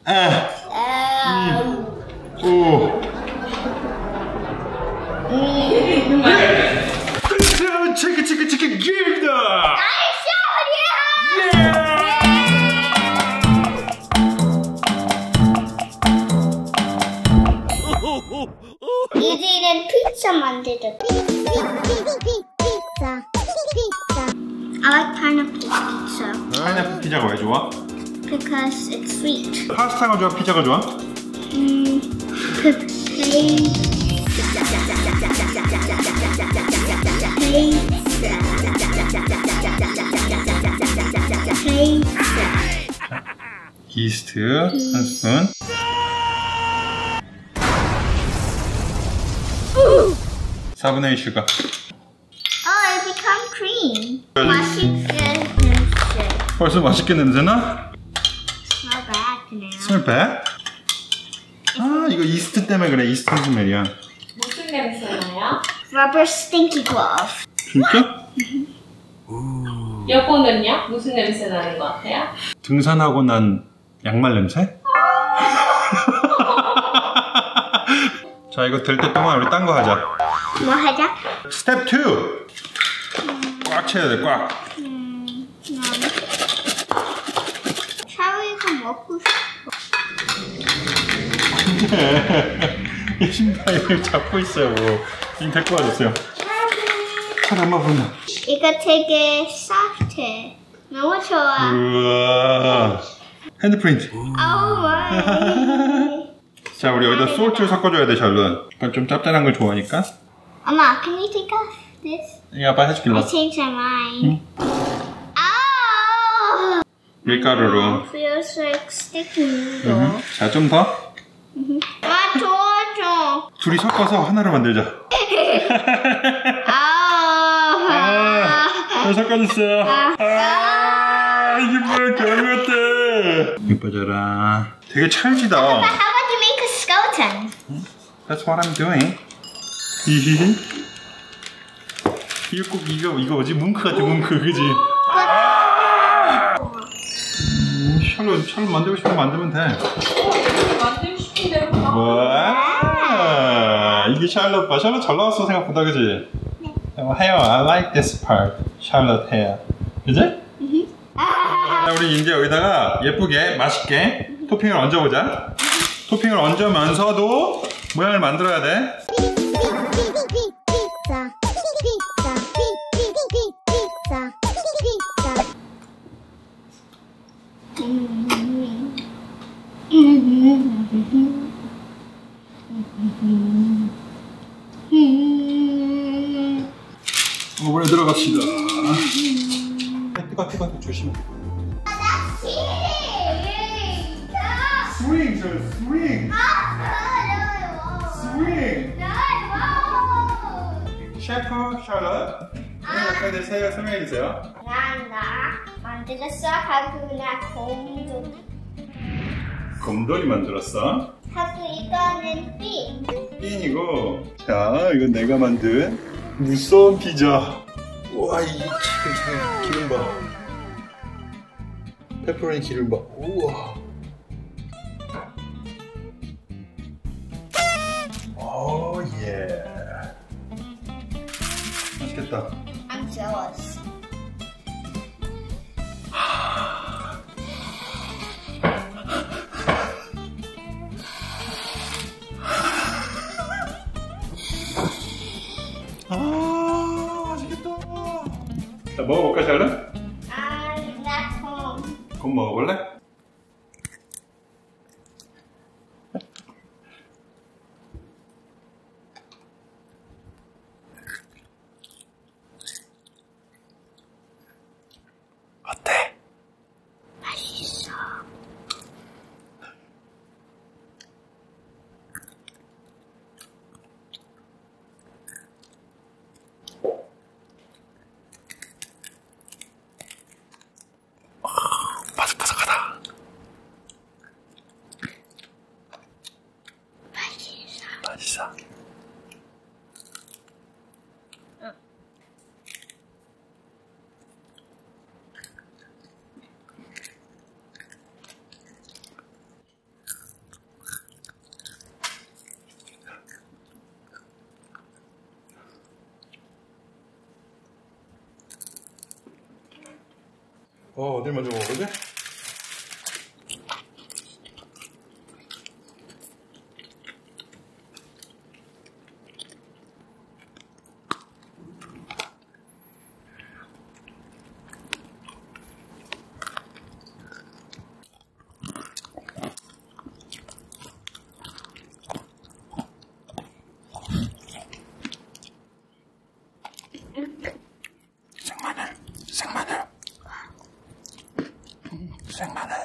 오. 치킨 게임이다. 이제는 피자 만들자. 피자. I like pineapple pizza. 파인애플 피자가 왜 좋아? Because it's sweet. 파스타가 좋아? 피자가 좋아? 이스트 한 스푼. 4분의 1 슈가. Oh, it become cream. 맛있게 냄새. 벌써 맛있게 냄새나? Smell bad now. Smell bad? 아, 이거 이스트 때문에 그래. 이스트 스멜이야. 무슨 냄새 나요? Rubber stinky glove. 진짜? 여보는요? 무슨 냄새 나는 것 같아요? 등산하고 난 양말 냄새? 자, 이거 될 때 동안 우리 딴 거 하자. 뭐 하자? 스텝 2! 꽉 채워야 돼, 꽉. 샤워이가 먹고 싶어. 이 신발을 잡고 있어요. 지금 데리고 와주세요. 차 엄마 부른다. 이거 되게 soft해. 너무 좋아. 우와. 핸드프린트. Oh my. 자, 우리 여기다 솔트를 섞어줘야 돼, 샬롯. 좀 짭짤한 걸 좋아하니까. 엄마, can you take off this? 이거 아빠 해줄게. I changed my mind. Oh! 밀가루로. Feels like sticky noodle. 자, 좀 더. 아, 도와줘. 둘이 섞어서 하나로 만들자. 잘 섞어줬어요. 이게 뭐야, 겨울 같아. 이뻐져라. 되게 찰지다. But how about you make a skeleton? That's what I'm doing. 히히히. 이거 꼭 이거 뭐지? 뭉크 같아, 뭉크, 그지? 샬롯 만들고 싶으면 만들면 돼. 만들고 싶은 대로 다. 와, 이게 샬롯 봐. 샬롯 잘 나왔어 생각보다, 그지? Hair, I like this part. 샬롯 hair. 그지? 자, 우리 이제 여기다가 예쁘게 맛있게 토핑을 얹어보자. 토핑을 얹으면서도 모양을 만들어야 돼. 오븐에 들어갑시다. 뜨거 조심해. 스윙, 저 스윙. 스윙. 셰프 샬롯. 어떻게 되세요? 설명해 주세요. 나 만들었어. 하고 나 곰돌이 만들었어. 하고 이거는 삐. 핀이고. 자, 이건 내가 만든 무서운 피자. 우와, 이 기름 봐. 페퍼로니 기름 봐. 우와. 오, 예. 맛있겠다. I'm jealous. 맛있겠다. 자, 먹어볼까, 샬롯? 나 곰 먹어볼래? 어때? 맛있어. 바삭바삭하다. 맛있어. 어딜 먼저 먹어보지? 생마늘.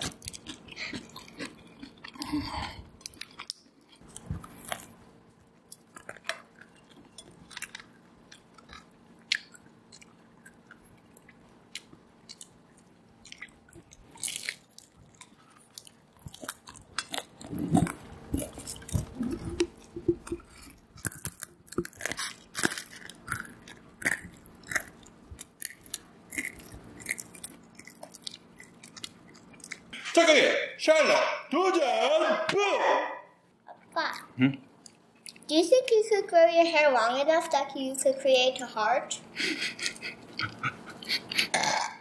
착하게 샬럿 도전 부! Papa, Hmm? do you think you could grow your hair long enough that you could create a heart?